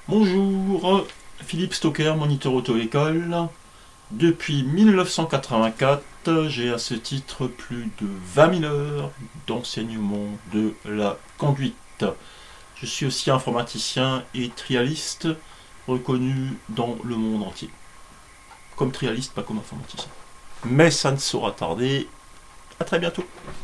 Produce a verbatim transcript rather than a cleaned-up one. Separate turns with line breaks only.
Bonjour, Philippe Stocker, moniteur auto-école. Depuis mille neuf cent quatre-vingt-quatre, j'ai à ce titre plus de vingt mille heures d'enseignement de la conduite. Je suis aussi informaticien et trialiste reconnu dans le monde entier. Comme trialiste, pas comme informaticien. Mais ça ne saura tarder. À très bientôt.